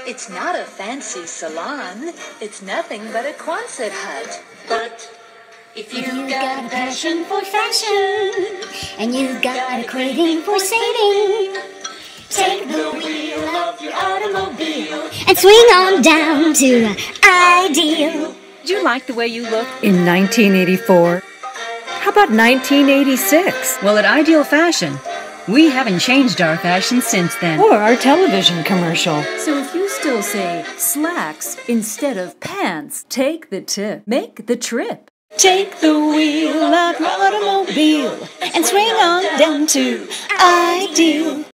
It's not a fancy salon. It's nothing but a Quonset hut. But if You got a passion for fashion, and you got a craving for saving, take the wheel of your automobile and swing on down to Ideal. Do you like the way you look in 1984? How about 1986? Well, at Ideal Fashion, we haven't changed our fashion since then. Or our television commercial. So if you still say slacks instead of pants, take the tip. Make the trip. Take the wheel of your automobile and swing on down to Ideal.